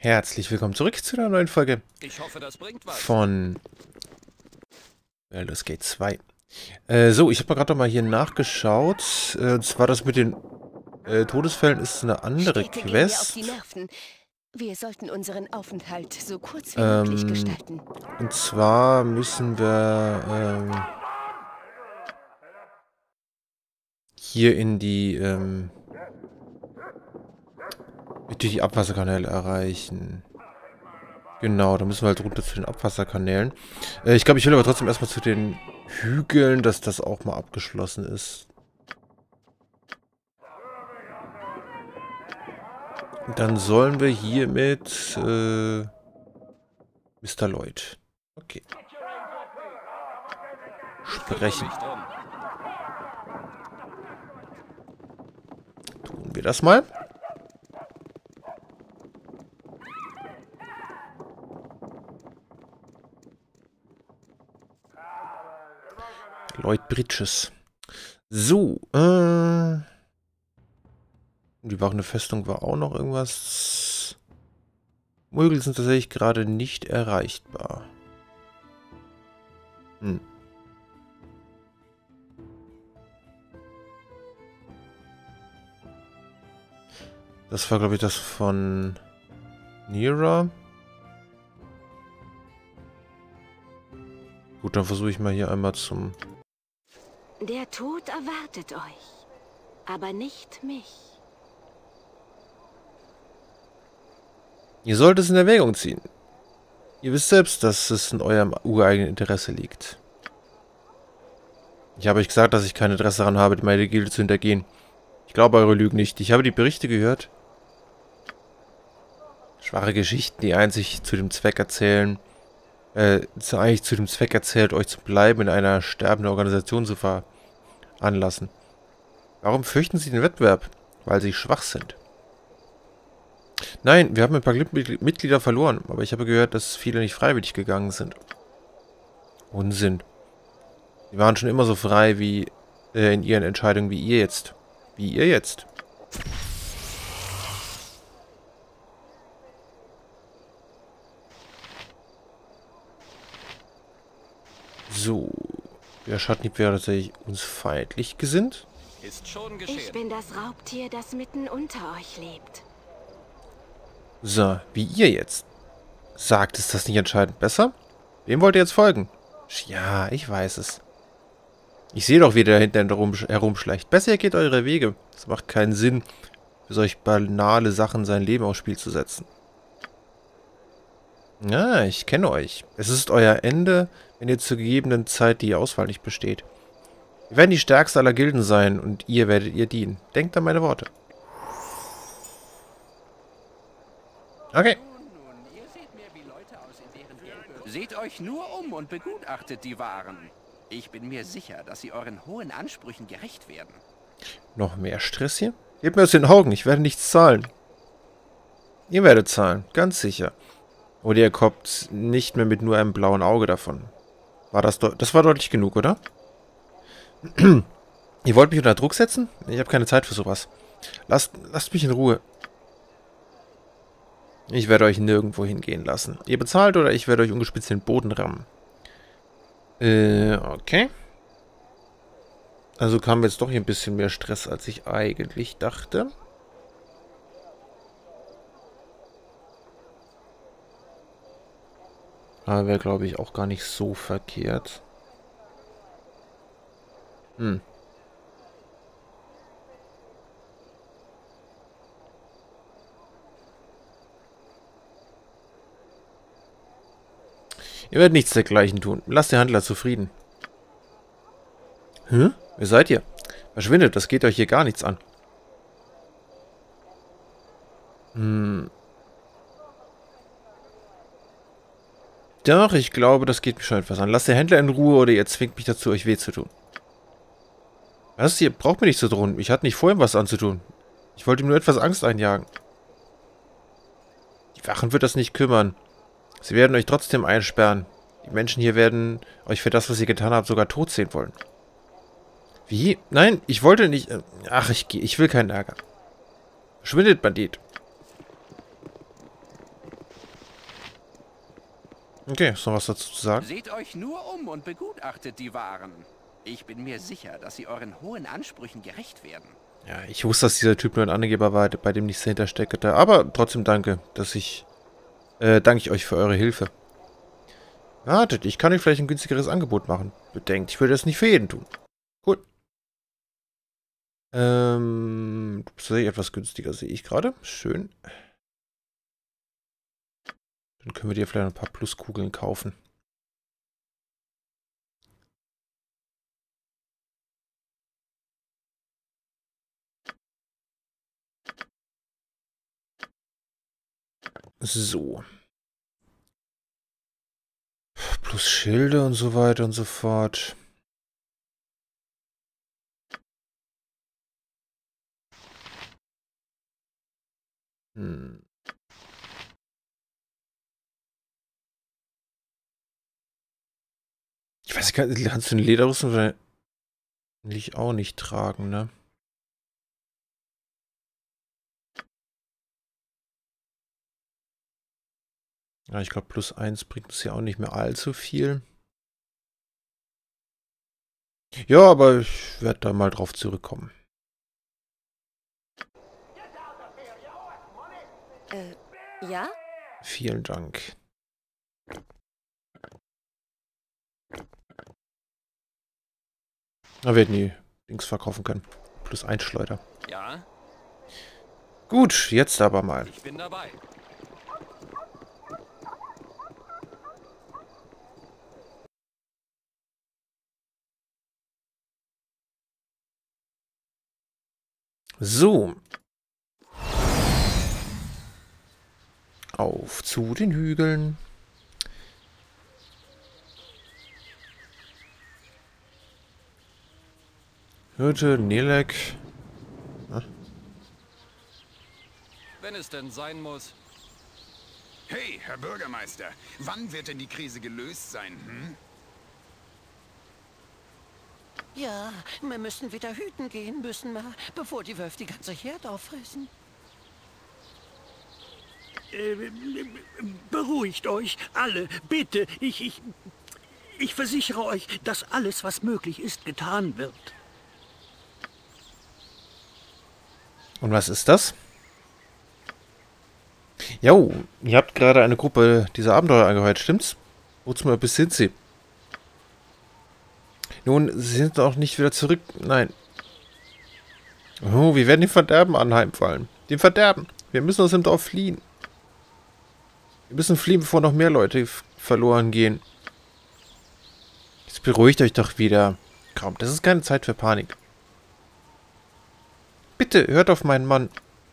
Herzlich willkommen zurück zu einer neuen Folge Ich hoffe, das bringt was. von Baldur's Gate 2. So, ich habe mal gerade noch mal hier nachgeschaut. Und zwar das mit den Todesfällen ist eine andere Städte gehen mir auf Quest. die Nerven. Wir sollten unseren Aufenthalt so kurz wie möglich gestalten. Und zwar müssen wir hier in die die Abwasserkanäle erreichen. Genau, da müssen wir halt runter zu den Abwasserkanälen. Ich glaube, ich will aber trotzdem erstmal zu den Hügeln, dass das auch mal abgeschlossen ist. Und dann sollen wir hier mit Mr. Lloyd. Okay. Sprechen. Tun wir das mal. Lloyd Bridges. So, die wachende Festung war auch noch irgendwas. Mögel sind tatsächlich gerade nicht erreichbar. Das war, glaube ich, das von Nira. Gut, dann versuche ich mal hier einmal zum... Der Tod erwartet euch, aber nicht mich. Ihr sollt es in Erwägung ziehen. Ihr wisst selbst, dass es in eurem ureigenen Interesse liegt. Ich habe euch gesagt, dass ich kein Interesse daran habe, meine Gilde zu hintergehen. Ich glaube eure Lügen nicht. Ich habe die Berichte gehört. Schwache Geschichten, die einzig zu dem Zweck erzählen, eigentlich zu dem Zweck erzählt, euch zu bleiben, in einer sterbenden Organisation zu veranlassen. Warum fürchten sie den Wettbewerb? Weil sie schwach sind. Nein, wir haben ein paar Mitglieder verloren, aber ich habe gehört, dass viele nicht freiwillig gegangen sind. Unsinn. Sie waren schon immer so frei wie in ihren Entscheidungen wie ihr jetzt. Wie ihr jetzt. So. Der Schattenhieb wäre tatsächlich uns feindlich gesinnt. Ist schon geschehen. Ich bin das Raubtier, das mitten unter euch lebt. So, wie ihr jetzt. Sagt, ist das nicht entscheidend besser? Wem wollt ihr jetzt folgen? Ja, ich weiß es. Ich sehe doch, wie der da hinten herumschleicht. Besser ihr geht eure Wege. Es macht keinen Sinn, für solch banale Sachen sein Leben aufs Spiel zu setzen. Ja, ich kenne euch. Es ist euer Ende, wenn ihr zur gegebenen Zeit die Auswahl nicht besteht. Wir werden die stärkste aller Gilden sein und ihr werdet ihr dienen. Denkt an meine Worte. Okay. Seht euch nur um und begutachtet die Waren. Ich bin mir sicher, dass sie euren hohen Ansprüchen gerecht werden. Noch mehr Stress hier? Gebt mir aus den Augen, ich werde nichts zahlen. Ihr werdet zahlen, ganz sicher. Oder ihr kommt nicht mehr mit nur einem blauen Auge davon. Das war deutlich genug, oder? Ihr wollt mich unter Druck setzen? Ich habe keine Zeit für sowas. Lasst mich in Ruhe. Ich werde euch nirgendwo hingehen lassen. Ihr bezahlt oder ich werde euch ungespitzt den Boden rammen. Okay. Also kam jetzt doch hier ein bisschen mehr Stress, als ich eigentlich dachte. Aber wäre, glaube ich, auch gar nicht so verkehrt. Ihr werdet nichts dergleichen tun. Lasst den Handler zufrieden. Hä? Wer seid ihr? Verschwindet, das geht euch hier gar nichts an. Doch, ich glaube, das geht mich schon etwas an. Lasst den Händler in Ruhe oder ihr zwingt mich dazu, euch weh zu tun. Was? Ihr braucht mir nicht zu drohen. Ich hatte nicht vor, ihm was anzutun. Ich wollte ihm nur etwas Angst einjagen. Die Wachen wird das nicht kümmern. Sie werden euch trotzdem einsperren. Die Menschen hier werden euch für das, was ihr getan habt, sogar tot sehen wollen. Wie? Nein, ich wollte nicht... Ach, ich will keinen Ärger. Verschwindet, Bandit. Okay, ist noch was dazu zu sagen? Seht euch nur um und begutachtet die Waren. Ich bin mir sicher, dass sie euren hohen Ansprüchen gerecht werden. Ja, ich wusste, dass dieser Typ nur ein Angeber war, bei dem nichts dahinter steckte. Aber trotzdem danke, danke ich euch für eure Hilfe. Wartet, ich kann euch vielleicht ein günstigeres Angebot machen. Bedenkt, ich würde das nicht für jeden tun. Cool. Du bist etwas günstiger, sehe ich gerade. Schön. Dann können wir dir vielleicht ein paar Pluskugeln kaufen. So. Plus Schilde und so weiter und so fort. Ich weiß nicht, kannst du eine Lederrüstung will ich auch nicht tragen, ne? Ja, ich glaube, +1 bringt uns ja auch nicht mehr allzu viel. Ja, aber ich werde da mal drauf zurückkommen. Ja? Vielen Dank. Wir hätten die Dings verkaufen können. +1 Schleuder. Ja, Gut, jetzt aber mal. ich bin dabei. So. Auf zu den Hügeln. Hürte, Nelek. Wenn es denn sein muss. Hey, Herr Bürgermeister, wann wird denn die Krise gelöst sein, hm? Ja, wir müssen wieder hüten gehen, müssen wir, bevor die Wölfe die ganze Herde auffressen. Beruhigt euch, alle, bitte. Ich versichere euch, dass alles, was möglich ist, getan wird. Und was ist das? Jo, ihr habt gerade eine Gruppe dieser Abenteurer angeheuert, stimmt's? Wozu mal bis sind sie? Nun, sie sind auch nicht wieder zurück. Nein. Oh, wir werden dem Verderben anheimfallen. Dem Verderben. Wir müssen aus dem Dorf fliehen. Wir müssen fliehen, bevor noch mehr Leute verloren gehen. Jetzt beruhigt euch doch wieder. Komm, das ist keine Zeit für Panik. Bitte, hört auf meinen Mann.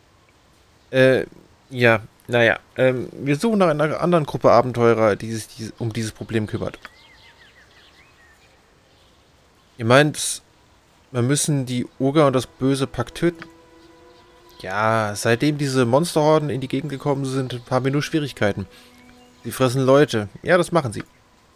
Ja, naja. Wir suchen nach einer anderen Gruppe Abenteurer, die sich um dieses Problem kümmert. Ihr meint, wir müssen die Oger und das böse Pack töten? Ja, seitdem diese Monsterhorden in die Gegend gekommen sind, haben wir nur Schwierigkeiten. Sie fressen Leute. Ja, das machen sie.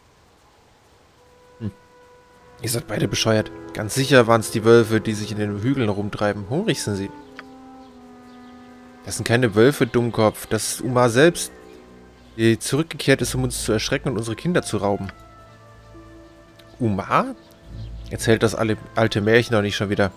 Ihr seid beide bescheuert. Ganz sicher waren es die Wölfe, die sich in den Hügeln rumtreiben. Hungrig sind sie. Das sind keine Wölfe, Dummkopf. Das ist Umar selbst, die zurückgekehrt ist, um uns zu erschrecken und unsere Kinder zu rauben. Umar? Erzählt das alte Märchen doch nicht schon wieder.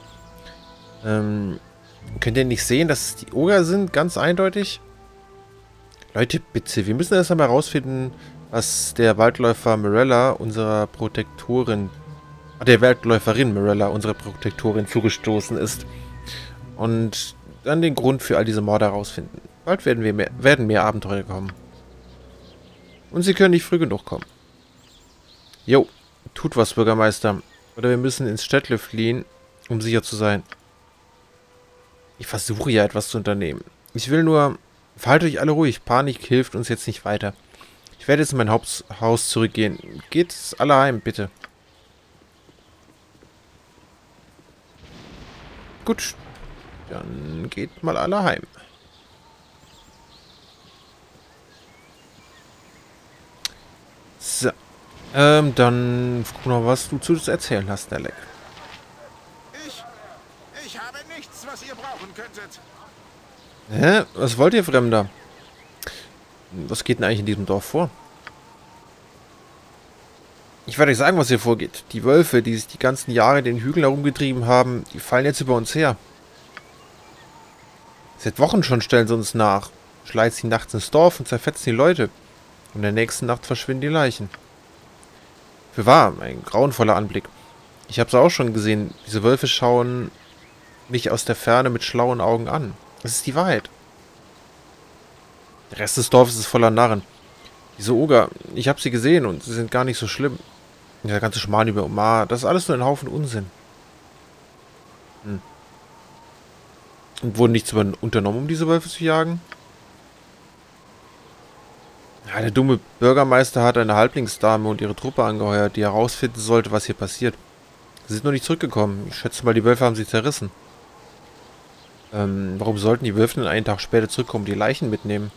Könnt ihr nicht sehen, dass es die Oger sind? Ganz eindeutig. Leute, bitte, wir müssen erst einmal herausfinden, was der Waldläufer Mirella, unserer Protektorin, der Waldläuferin Mirella, unserer Protektorin, zugestoßen ist. Und dann den Grund für all diese Morde herausfinden. Bald werden mehr Abenteuer kommen. Und sie können nicht früh genug kommen. Jo, tut was, Bürgermeister. Oder wir müssen ins Städtle fliehen, um sicher zu sein. Ich versuche ja etwas zu unternehmen. Ich will nur... Verhaltet euch alle ruhig. Panik hilft uns jetzt nicht weiter. Ich werde jetzt in mein Haus zurückgehen. Geht alle heim, bitte. Gut. Dann geht mal alle heim. So. Dann guck mal, was du zu erzählen hast, Nelek. Ich habe nichts, was ihr brauchen könntet. Hä? Was wollt ihr, Fremder? Was geht denn eigentlich in diesem Dorf vor? Ich werde euch sagen, was hier vorgeht. Die Wölfe, die sich die ganzen Jahre in den Hügeln herumgetrieben haben, die fallen jetzt über uns her. Seit Wochen schon stellen sie uns nach. Schleichen sie nachts ins Dorf und zerfetzen die Leute. Und in der nächsten Nacht verschwinden die Leichen. Für wahr, ein grauenvoller Anblick. Ich habe es auch schon gesehen. Diese Wölfe schauen mich aus der Ferne mit schlauen Augen an. Das ist die Wahrheit. Der Rest des Dorfes ist voller Narren. Diese Oger, ich habe sie gesehen und sie sind gar nicht so schlimm. Der ganze Schmarrn über Omar, das ist alles nur ein Haufen Unsinn. Und wurde nichts unternommen, um diese Wölfe zu jagen? Ja, der dumme Bürgermeister hat eine Halblingsdame und ihre Truppe angeheuert, die herausfinden sollte, was hier passiert. Sie sind noch nicht zurückgekommen. Ich schätze mal, die Wölfe haben sie zerrissen. Warum sollten die Wölfe denn einen Tag später zurückkommen und die Leichen mitnehmen?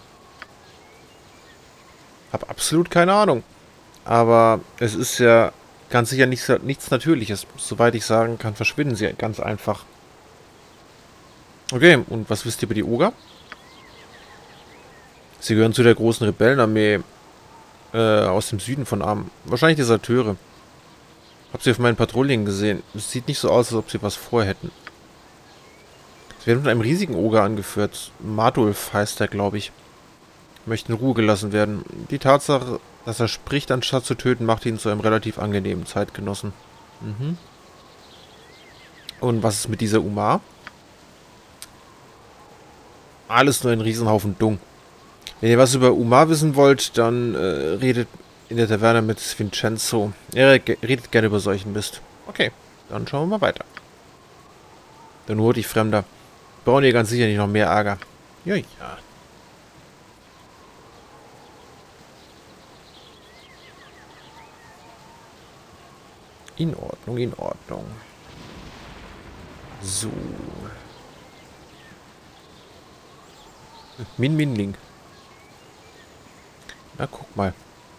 Hab absolut keine Ahnung. Aber es ist ja ganz sicher nichts Natürliches. Soweit ich sagen kann, verschwinden sie ganz einfach. Okay, und was wisst ihr über die Oger? Sie gehören zu der großen Rebellenarmee aus dem Süden von Am. Wahrscheinlich Deserteure. Hab sie auf meinen Patrouillen gesehen. Es sieht nicht so aus, als ob sie was vorhätten. Sie werden von einem riesigen Oger angeführt. Madulf heißt er, glaube ich. Möchte in Ruhe gelassen werden. Die Tatsache, dass er spricht, anstatt zu töten, macht ihn zu einem relativ angenehmen Zeitgenossen. Und was ist mit dieser Umar? Alles nur ein Riesenhaufen Dung. Wenn ihr was über Umar wissen wollt, dann redet in der Taverne mit Vincenzo. Er redet gerne über solchen Mist. Okay, dann schauen wir mal weiter. Dann nur die Fremder. Brauchen ihr ganz sicher nicht noch mehr Ärger. Ja, ja. In Ordnung, in Ordnung. So. Min-Min-Ling. Na, guck mal.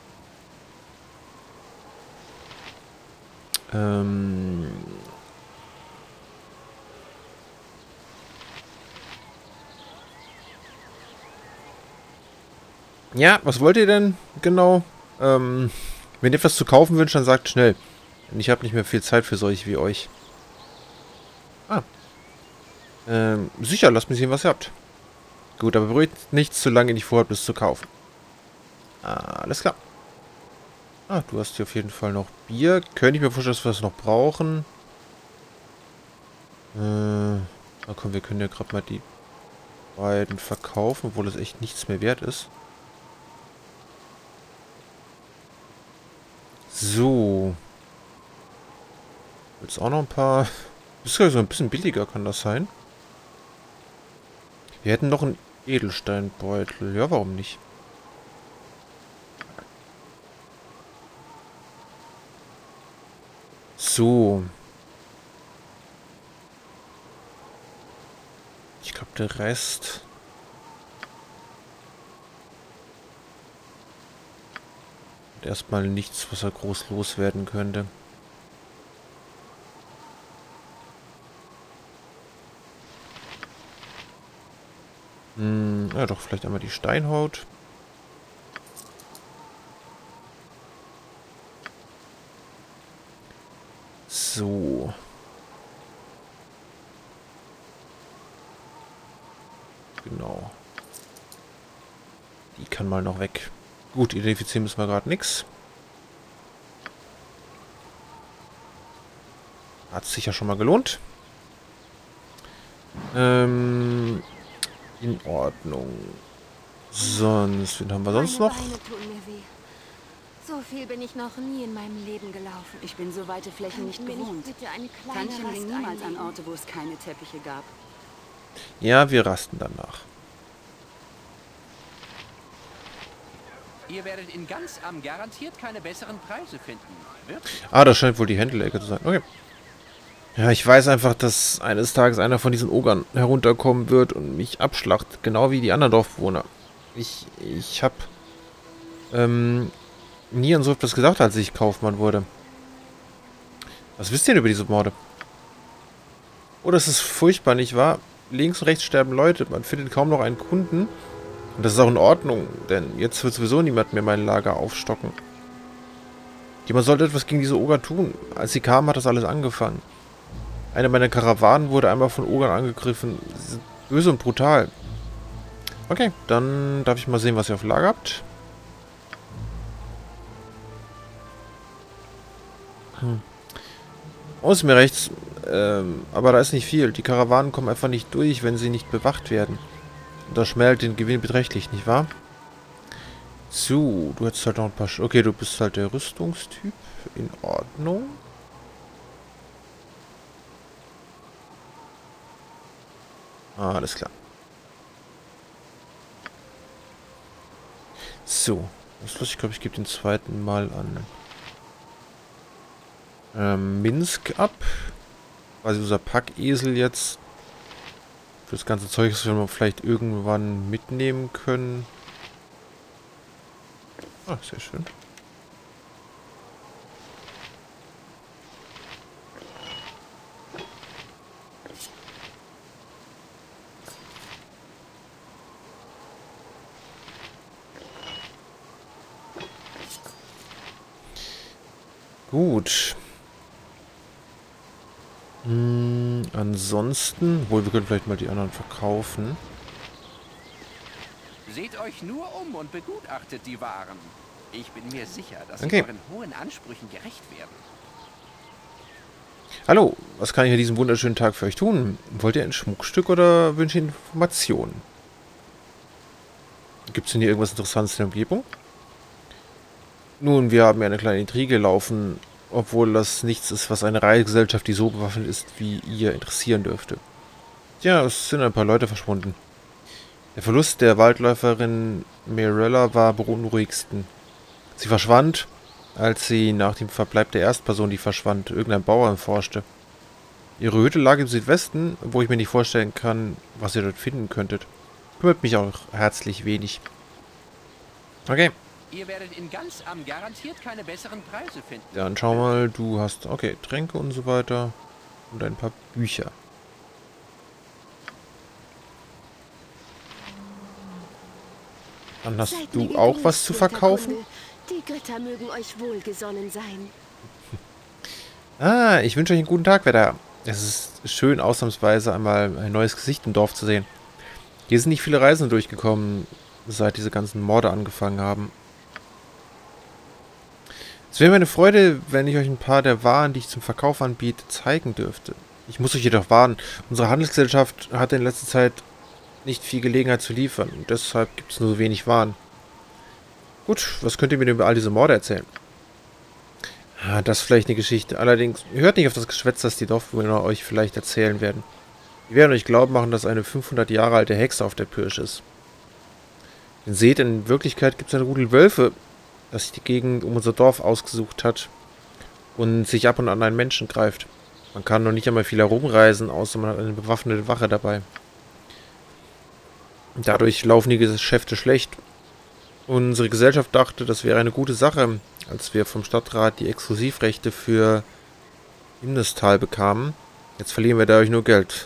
Ja, was wollt ihr denn genau? Wenn ihr etwas zu kaufen wünscht, dann sagt schnell. Denn ich habe nicht mehr viel Zeit für solche wie euch. Sicher, lasst mich sehen, was ihr habt. Gut, aber beruhigt nichts, solange ihr nicht vorhabt, es zu kaufen. Alles klar. Du hast hier auf jeden Fall noch Bier. Könnte ich mir vorstellen, dass wir das noch brauchen. Komm, wir können ja gerade mal die beiden verkaufen, obwohl das echt nichts mehr wert ist. So. Jetzt auch noch ein paar. Das ist ja so ein bisschen billiger, kann das sein? Wir hätten noch einen Edelsteinbeutel. Ja, warum nicht? So. Ich glaube, der Rest... Erstmal nichts, was er groß loswerden könnte. Ja, doch, vielleicht einmal die Steinhaut. So. Genau. Die kann mal noch weg. Gut, identifizieren müssen wir gerade nichts. Hat sich ja schon mal gelohnt. In Ordnung. Sonst, wen haben wir sonst noch? Meine Beine tun mir weh. So viel bin ich noch nie in meinem Leben gelaufen. Ich bin so weite Flächen nicht Mir gewohnt. bitte eine kleine Tantchen Rast ging niemals an einlegen. Orte, wo es keine Teppiche gab. Ja, wir rasten danach. Ihr werdet in ganz Am garantiert keine besseren Preise finden. Wirklich? Das scheint wohl die Händelecke zu sein. Okay. Ja, ich weiß einfach, dass eines Tages einer von diesen Ogern herunterkommen wird und mich abschlacht. Genau wie die anderen Dorfbewohner. Ich habe nie an so etwas gedacht, als ich Kaufmann wurde. Was wisst ihr denn über diese Morde? Oh, das ist furchtbar, nicht wahr? Links und rechts sterben Leute, man findet kaum noch einen Kunden. Und das ist auch in Ordnung, denn jetzt wird sowieso niemand mehr mein Lager aufstocken. Die Jemand sollte etwas gegen diese Oger tun. Als sie kamen, hat das alles angefangen. Eine meiner Karawanen wurde einmal von Ogern angegriffen. Sie sind böse und brutal. Okay, dann darf ich mal sehen, was ihr auf Lager habt. Oh, ist mir rechts. Aber da ist nicht viel. Die Karawanen kommen einfach nicht durch, wenn sie nicht bewacht werden. Und das schmälert den Gewinn beträchtlich, nicht wahr? So, du hättest halt noch ein paar... Okay, du bist halt der Rüstungstyp. In Ordnung. Ah, alles klar. So. Was los? Ich glaube, ich gebe den zweiten Mal an Minsk ab. Quasi unser Packesel jetzt. Für das ganze Zeug, das wir vielleicht irgendwann mitnehmen können. Ah, sehr schön. Gut. Ansonsten, wohl, wir können vielleicht mal die anderen verkaufen. Seht euch nur um und begutachtet die Waren. Ich bin mir sicher, dass Okay. sie euren hohen Ansprüchen gerecht werden. Hallo, was kann ich an diesem wunderschönen Tag für euch tun? Wollt ihr ein Schmuckstück oder wünscht ihr Informationen? Gibt es denn hier irgendwas Interessantes in der Umgebung? Nun, wir haben ja eine kleine Intrige laufen, obwohl das nichts ist, was eine Reisegesellschaft, die so bewaffnet ist wie ihr, interessieren dürfte. Ja, es sind ein paar Leute verschwunden. Der Verlust der Waldläuferin Mirella war beunruhigsten. Sie verschwand, als sie nach dem Verbleib der Erstperson, die verschwand, irgendein Bauer forschte. Ihre Hütte lag im Südwesten, wo ich mir nicht vorstellen kann, was ihr dort finden könntet. Kümmert mich auch herzlich wenig. Okay. Ihr werdet in ganz Am garantiert keine besseren Preise finden. Dann schau mal, du hast, okay, Tränke und so weiter und ein paar Bücher. Dann hast Seid du mir auch gegrüßt, was zu guter verkaufen? Kunde. Die Götter mögen euch wohlgesonnen sein. Ah, ich wünsche euch einen guten Tag, Wetter. Es ist schön, ausnahmsweise einmal ein neues Gesicht im Dorf zu sehen. Hier sind nicht viele Reisende durchgekommen, seit diese ganzen Morde angefangen haben. Es wäre mir eine Freude, wenn ich euch ein paar der Waren, die ich zum Verkauf anbiete, zeigen dürfte. Ich muss euch jedoch warnen, unsere Handelsgesellschaft hatte in letzter Zeit nicht viel Gelegenheit zu liefern und deshalb gibt es nur so wenig Waren. Gut, was könnt ihr mir denn über all diese Morde erzählen? Ah, das ist vielleicht eine Geschichte. Allerdings, hört nicht auf das Geschwätz, das die Dorfbewohner euch vielleicht erzählen werden. Die werden euch glauben machen, dass eine 500 Jahre alte Hexe auf der Pirsch ist. Denn seht, in Wirklichkeit gibt es eine Rudel Wölfe, das sich die Gegend um unser Dorf ausgesucht hat und sich ab und an einen Menschen greift. Man kann noch nicht einmal viel herumreisen, außer man hat eine bewaffnete Wache dabei. Dadurch laufen die Geschäfte schlecht. Unsere Gesellschaft dachte, das wäre eine gute Sache, als wir vom Stadtrat die Exklusivrechte für Imnestal bekamen. Jetzt verlieren wir dadurch nur Geld.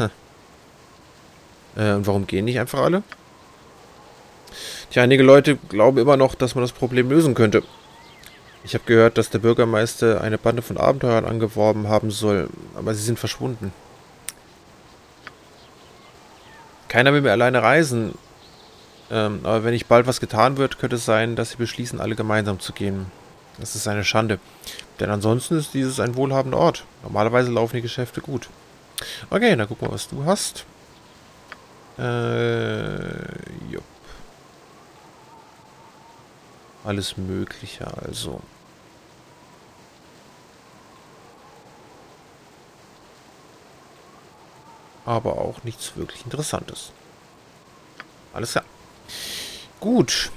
Und warum gehen nicht einfach alle? Tja, einige Leute glauben immer noch, dass man das Problem lösen könnte. Ich habe gehört, dass der Bürgermeister eine Bande von Abenteurern angeworben haben soll, aber sie sind verschwunden. Keiner will mehr alleine reisen. Aber wenn nicht bald was getan wird, könnte es sein, dass sie beschließen, alle gemeinsam zu gehen. Das ist eine Schande. Denn ansonsten ist dieses ein wohlhabender Ort. Normalerweise laufen die Geschäfte gut. Okay, dann gucken wir, was du hast. Jupp. Alles Mögliche, also. Aber auch nichts wirklich Interessantes. Alles klar. Gut.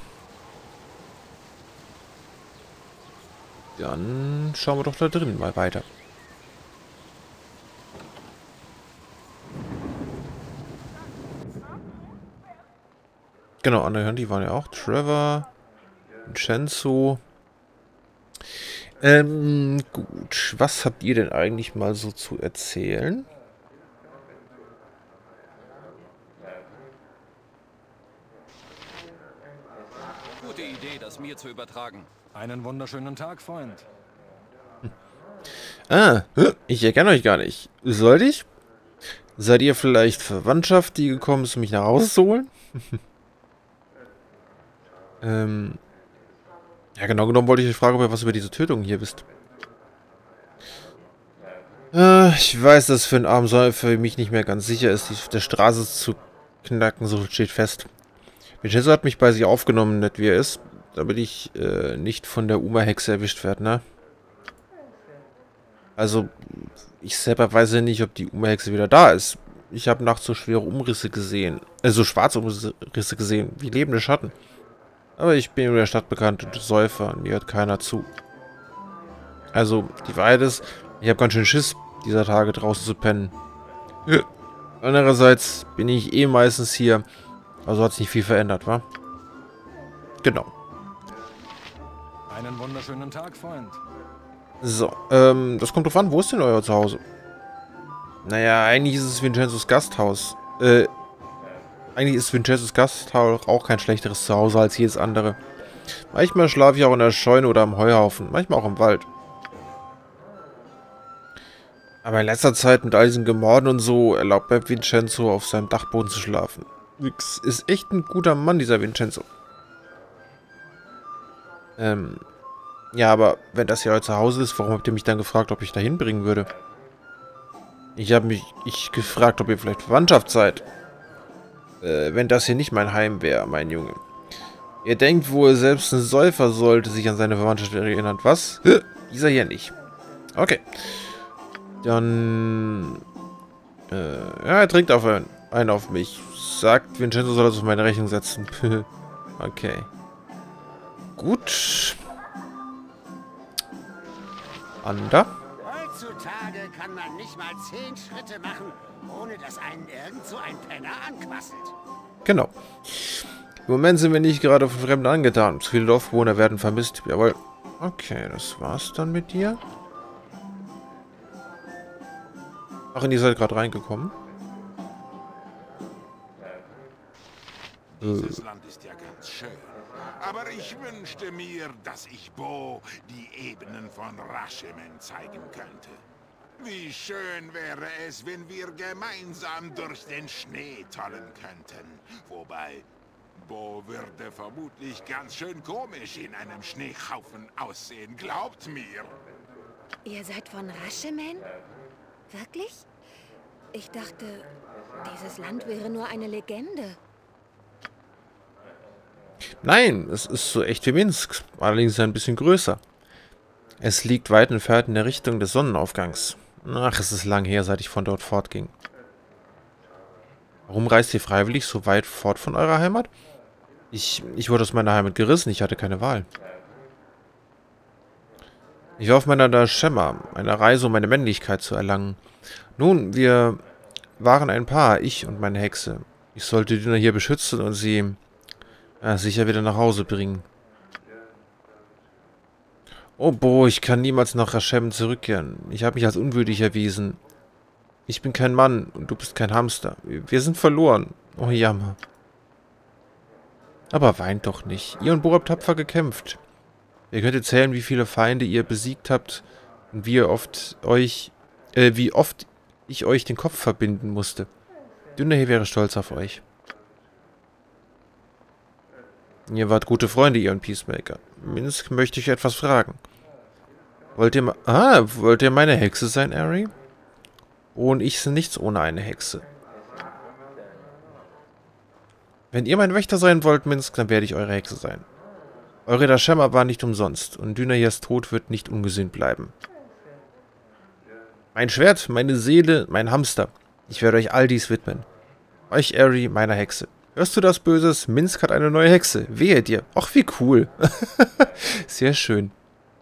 Dann schauen wir doch da drin mal weiter. Genau, andere die waren ja auch. Trevor, Vincenzo. Gut. Was habt ihr denn eigentlich mal so zu erzählen? Gute Idee, das mir zu übertragen. Einen wunderschönen Tag, Freund. Ah, ich erkenne euch gar nicht. Sollte ich? Seid ihr vielleicht Verwandtschaft, die gekommen ist, um mich nach Hause zu holen? Ja, genau genommen wollte ich euch fragen, ob ihr was über diese Tötung hier wisst. Ich weiß, dass für einen armen Säufer für mich nicht mehr ganz sicher ist, die auf der Straße zu knacken, so steht fest. Vincenzo hat mich bei sich aufgenommen, nett wie er ist, damit ich nicht von der Uma-Hexe erwischt werde, ne? Also, ich selber weiß ja nicht, ob die Uma-Hexe wieder da ist. Ich habe nachts so schwere Umrisse gesehen, so schwarze Umrisse gesehen, wie lebende Schatten. Aber ich bin in der Stadt bekannt und Säufer, und mir hört keiner zu. Also, die Wahrheit ist, ich habe ganz schön Schiss, dieser Tage draußen zu pennen. Andererseits bin ich eh meistens hier, also hat sich nicht viel verändert, wa? Genau. Einen wunderschönen Tag, Freund. So, das kommt drauf an, wo ist denn euer Zuhause? Naja, eigentlich ist es Vincenzos Gasthaus. Eigentlich ist Vincenzos Gasthaus auch kein schlechteres Zuhause als jedes andere. Manchmal schlafe ich auch in der Scheune oder am Heuhaufen, manchmal auch im Wald. Aber in letzter Zeit mit all diesen Gemorden und so erlaubt mir Vincenzo auf seinem Dachboden zu schlafen. Ist echt ein guter Mann, dieser Vincenzo. Ja, aber wenn das ja euer Zuhause ist, warum habt ihr mich dann gefragt, ob ich da hinbringen würde? Ich habe mich gefragt, ob ihr vielleicht Verwandtschaft seid. Wenn das hier nicht mein Heim wäre, mein Junge. Ihr denkt wohl, selbst ein Säufer sollte sich an seine Verwandtschaft erinnern. Was? Dieser hier nicht. Okay. Dann... ja, er trinkt auf einen auf mich. Sagt, Vincenzo soll das auf meine Rechnung setzen. Okay. Gut. Ander. Heutzutage kann man nicht mal 10 Schritte machen, ohne dass einen irgend so ein Penner anquasselt. Genau. Im Moment sind wir nicht gerade von Fremden angetan. Zu viele Dorfbewohner werden vermisst. Jawohl. Okay, das war's dann mit dir. Ach, und ihr seid gerade reingekommen. Dieses Land ist ja ganz schön. Aber ich wünschte mir, dass ich Bo die Ebenen von Rashemen zeigen könnte. Wie schön wäre es, wenn wir gemeinsam durch den Schnee tollen könnten. Wobei, Bo würde vermutlich ganz schön komisch in einem Schneehaufen aussehen, glaubt mir. Ihr seid von Rashemen? Wirklich? Ich dachte, dieses Land wäre nur eine Legende. Nein, es ist so echt wie Minsk, allerdings ein bisschen größer. Es liegt weit entfernt in der Richtung des Sonnenaufgangs. Ach, es ist lang her, seit ich von dort fortging. Warum reist ihr freiwillig so weit fort von eurer Heimat? Ich wurde aus meiner Heimat gerissen, ich hatte keine Wahl. Ich war auf meiner Schemmer, einer Reise, um meine Männlichkeit zu erlangen. Nun, wir waren ein Paar, ich und meine Hexe. Ich sollte Dina hier beschützen und sie sicher wieder nach Hause bringen. Oh, Bo, ich kann niemals nach Rashem zurückkehren. Ich habe mich als unwürdig erwiesen. Ich bin kein Mann und du bist kein Hamster. Wir sind verloren. Oh, Jammer. Aber weint doch nicht. Ihr und Bo habt tapfer gekämpft. Ihr könnt erzählen, wie viele Feinde ihr besiegt habt und wie oft ich euch den Kopf verbinden musste. Dünner hier wäre stolz auf euch. Ihr wart gute Freunde, ihr und Peacemaker. Minsk möchte ich etwas fragen. Wollt ihr meine Hexe sein, Ari? Und ich sind nichts ohne eine Hexe. Wenn ihr mein Wächter sein wollt, Minsk, dann werde ich eure Hexe sein. Eure Dashema war nicht umsonst und Dynahirs Tod wird nicht ungesühnt bleiben. Mein Schwert, meine Seele, mein Hamster. Ich werde euch all dies widmen. Euch, Ari, meiner Hexe. Hörst du das, Böses? Minsk hat eine neue Hexe. Wehe dir. Ach, wie cool. Sehr schön.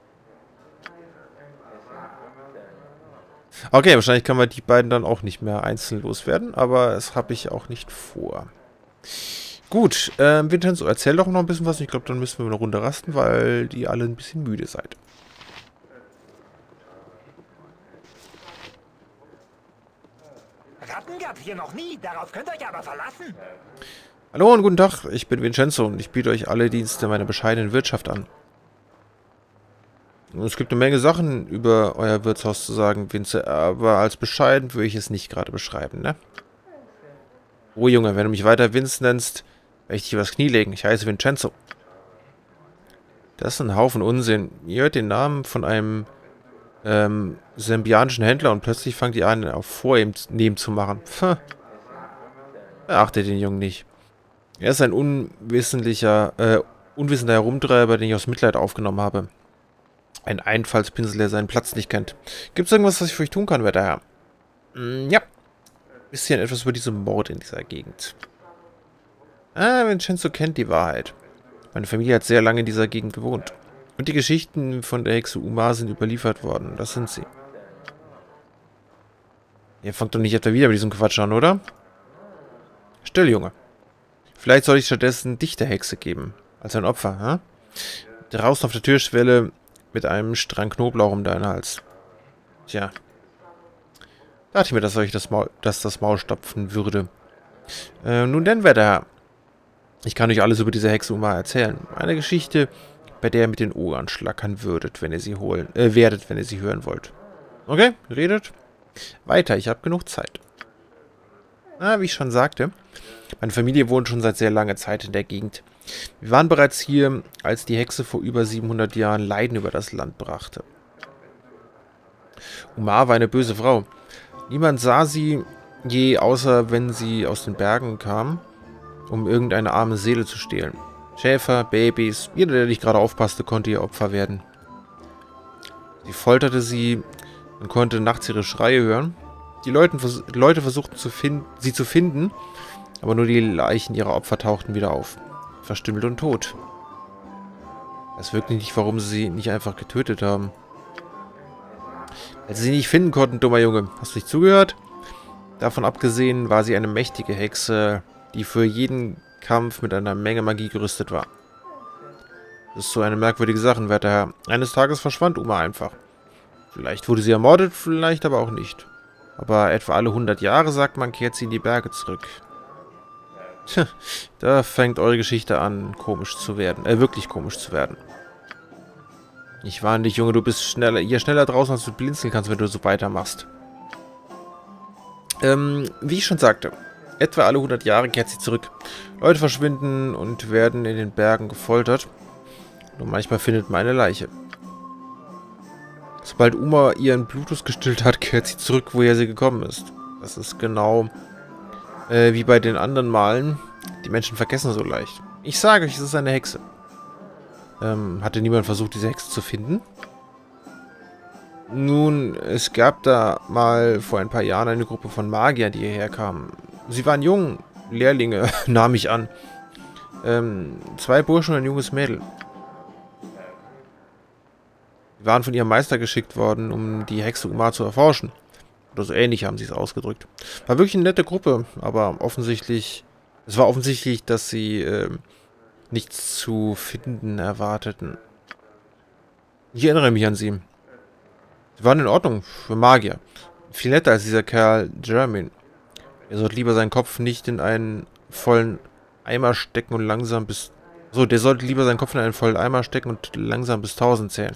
Okay, wahrscheinlich kann man die beiden dann auch nicht mehr einzeln loswerden, aber das habe ich auch nicht vor. Gut, Vincenzo, erzähl doch noch ein bisschen was. Ich glaube, dann müssen wir eine Runde rasten, weil die alle ein bisschen müde seid. Ratten gab's hier noch nie, darauf könnt ihr euch aber verlassen. Hallo und guten Tag, ich bin Vincenzo und ich biete euch alle Dienste meiner bescheidenen Wirtschaft an. Es gibt eine Menge Sachen über euer Wirtshaus zu sagen, Vince, aber als bescheiden würde ich es nicht gerade beschreiben, ne? Oh Junge, wenn du mich weiter Vince nennst, werde ich dich übers Knie legen. Ich heiße Vincenzo. Das ist ein Haufen Unsinn. Ihr hört den Namen von einem sembianischen Händler und plötzlich fangt ihr an, auf Vornehmen zu machen. Pff. Beachtet den Jungen nicht. Er ist ein unwissender Herumtreiber, den ich aus Mitleid aufgenommen habe. Ein Einfallspinsel, der seinen Platz nicht kennt. Gibt es irgendwas, was ich für euch tun kann, werter Herr? Ja. Bisschen etwas über diese Mord in dieser Gegend. Vincenzo kennt die Wahrheit. Meine Familie hat sehr lange in dieser Gegend gewohnt. Und die Geschichten von der Hexe Umar sind überliefert worden. Das sind sie. Ihr fangt doch nicht etwa wieder mit diesem Quatsch an, oder? Still, Junge. Vielleicht soll ich stattdessen dich der Hexe geben. Als ein Opfer, hä? Draußen auf der Türschwelle mit einem Strang Knoblauch um deinen Hals. Tja. Dachte ich mir, dass euch das Maul stopfen würde. Nun denn, werter Herr. Ich kann euch alles über diese Hexe Umar erzählen. Eine Geschichte, bei der ihr mit den Ohren schlackern würdet, wenn ihr sie wenn ihr sie hören wollt. Okay, redet. Weiter, ich habe genug Zeit. Wie ich schon sagte, meine Familie wohnt schon seit sehr langer Zeit in der Gegend. Wir waren bereits hier, als die Hexe vor über 700 Jahren Leiden über das Land brachte. Umar war eine böse Frau. Niemand sah sie je, außer wenn sie aus den Bergen kam, um irgendeine arme Seele zu stehlen. Schäfer, Babys, jeder, der nicht gerade aufpasste, konnte ihr Opfer werden. Sie folterte sie und konnte nachts ihre Schreie hören. Die Leute versuchten sie zu finden, aber nur die Leichen ihrer Opfer tauchten wieder auf. Verstümmelt und tot. Es wirkt nicht, warum sie nicht einfach getötet haben. Als sie sie nicht finden konnten, dummer Junge. Hast du nicht zugehört? Davon abgesehen war sie eine mächtige Hexe, die für jeden Kampf mit einer Menge Magie gerüstet war. Das ist so eine merkwürdige Sache, werter Herr. Eines Tages verschwand Uma einfach. Vielleicht wurde sie ermordet, vielleicht aber auch nicht. Aber etwa alle 100 Jahre, sagt man, kehrt sie in die Berge zurück. Tja, da fängt eure Geschichte an, komisch zu werden. Wirklich komisch zu werden. Ich warne dich, Junge, du bist schneller draußen, als du blinzeln kannst, wenn du so weitermachst. Wie ich schon sagte, etwa alle 100 Jahre kehrt sie zurück. Leute verschwinden und werden in den Bergen gefoltert. Und manchmal findet man eine Leiche. Sobald Uma ihren Blutus gestillt hat, kehrt sie zurück, woher sie gekommen ist. Das ist genau wie bei den anderen Malen. Die Menschen vergessen so leicht. Ich sage euch, es ist eine Hexe. Hatte niemand versucht, diese Hexe zu finden? Nun, es gab da mal vor ein paar Jahren eine Gruppe von Magiern, die hierher kamen. Sie waren jung, Lehrlinge, nahm ich an. 2 Burschen und ein junges Mädel. Sie waren von ihrem Meister geschickt worden, um die Hexe Umar zu erforschen. Oder so ähnlich haben sie es ausgedrückt. War wirklich eine nette Gruppe, aber es war offensichtlich, dass sie nichts zu finden erwarteten. Ich erinnere mich an sie. Sie waren in Ordnung für Magier. Viel netter als dieser Kerl Jeremy. Er sollte lieber seinen Kopf nicht in einen vollen Eimer stecken und langsam bis... So, der sollte lieber seinen Kopf in einen vollen Eimer stecken und langsam bis 1000 zählen.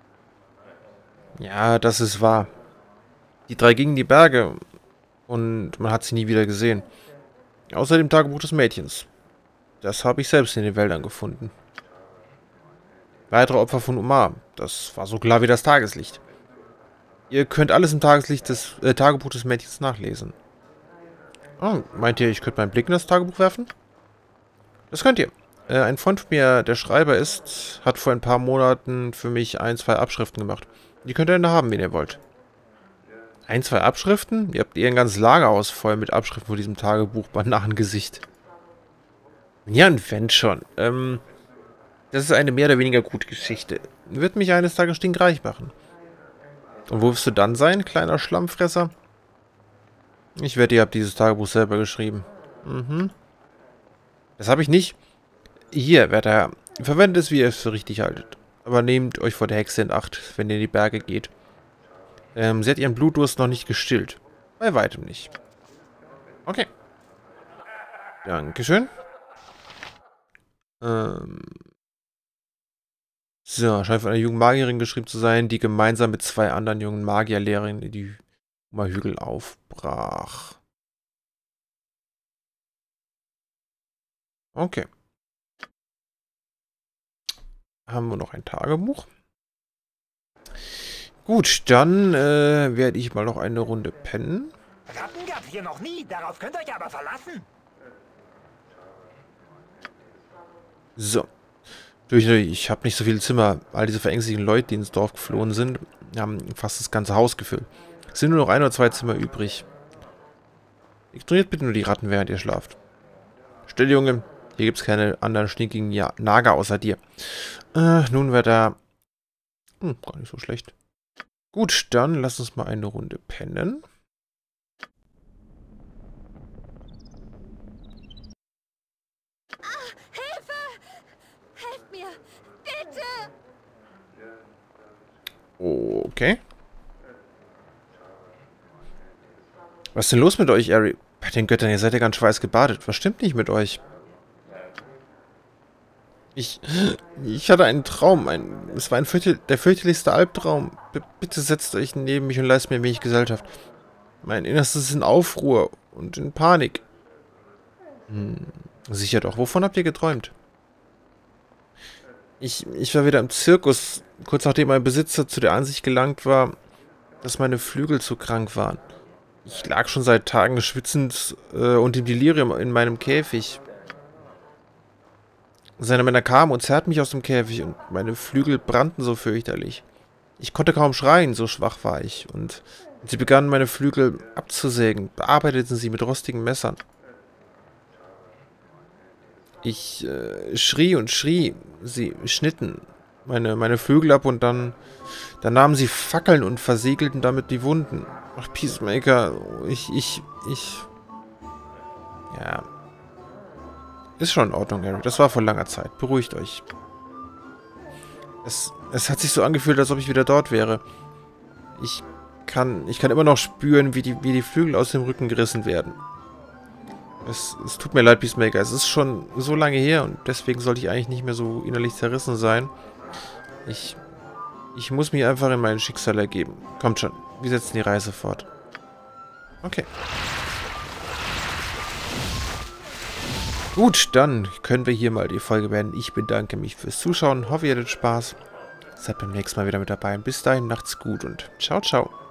Ja, das ist wahr. Die 3 gingen in die Berge und man hat sie nie wieder gesehen. Außer dem Tagebuch des Mädchens. Das habe ich selbst in den Wäldern gefunden. Weitere Opfer von Umar. Das war so klar wie das Tageslicht. Ihr könnt alles im Tageslicht des Tagebuch des Mädchens nachlesen. Oh, meint ihr, ich könnte meinen Blick in das Tagebuch werfen? Das könnt ihr. Ein Freund von mir, der Schreiber ist, hat vor ein paar Monaten für mich 1, 2 Abschriften gemacht. Die könnt ihr dann haben, wenn ihr wollt. 1, 2 Abschriften? Ihr habt ein ganzes Lagerhaus voll mit Abschriften von diesem Tagebuch, Bananengesicht. Ja, und wenn schon. Das ist eine mehr oder weniger gute Geschichte. Wird mich eines Tages stinkreich machen. Und wo wirst du dann sein, kleiner Schlammfresser? Ich wette, ihr habt dieses Tagebuch selber geschrieben. Mhm. Das habe ich nicht. Hier, werter Herr. Verwendet es, wie ihr es für richtig haltet. Aber nehmt euch vor der Hexe in Acht, wenn ihr in die Berge geht. Sie hat ihren Blutdurst noch nicht gestillt. Bei weitem nicht. Okay. Dankeschön. So, scheint von einer jungen Magierin geschrieben zu sein, die gemeinsam mit 2 anderen jungen Magierlehrerinnen die Hügel aufbrach. Okay. Haben wir noch ein Tagebuch? Gut, dann werde ich mal noch eine Runde pennen. Ratten gab's hier noch nie, darauf könnt ihr euch aber verlassen. So. Ich habe nicht so viele Zimmer. All diese verängstigten Leute, die ins Dorf geflohen sind, haben fast das ganze Haus gefüllt. Es sind nur noch 1 oder 2 Zimmer übrig. Ignoriert bitte nur die Ratten, während ihr schlaft. Still, Junge. Hier gibt es keine anderen stinkigen Nager außer dir. Nun wird er... gar nicht so schlecht. Gut, dann lass uns mal eine Runde pennen. Hilfe! Helft mir! Bitte! Okay. Was ist denn los mit euch, Ari? Bei den Göttern, ihr seid ja ganz schweißgebadet. Was stimmt nicht mit euch? Ich hatte einen Traum. Es war der fürchterlichste Albtraum. Bitte setzt euch neben mich und leistet mir ein wenig Gesellschaft. Mein Innerstes ist in Aufruhr und in Panik. Sicher doch. Wovon habt ihr geträumt? Ich war wieder im Zirkus, kurz nachdem mein Besitzer zu der Ansicht gelangt war, dass meine Flügel zu krank waren. Ich lag schon seit Tagen schwitzend und im Delirium in meinem Käfig. Seine Männer kamen und zerrten mich aus dem Käfig und meine Flügel brannten so fürchterlich. Ich konnte kaum schreien, so schwach war ich. Und sie begannen meine Flügel abzusägen, bearbeiteten sie mit rostigen Messern. Ich schrie und schrie. Sie schnitten meine Flügel ab und dann nahmen sie Fackeln und versiegelten damit die Wunden. Ach, Peacemaker, ja... Ist schon in Ordnung, Harry. Das war vor langer Zeit. Beruhigt euch. Es hat sich so angefühlt, als ob ich wieder dort wäre. Ich kann immer noch spüren, wie die Flügel aus dem Rücken gerissen werden. Es tut mir leid, Peacemaker. Es ist schon so lange her und deswegen sollte ich eigentlich nicht mehr so innerlich zerrissen sein. Ich muss mich einfach in mein Schicksal ergeben. Kommt schon. Wir setzen die Reise fort. Okay. Gut, dann können wir hier mal die Folge beenden. Ich bedanke mich fürs Zuschauen. Hoffe, ihr hattet Spaß. Seid beim nächsten Mal wieder mit dabei. Bis dahin, macht's gut und ciao, ciao.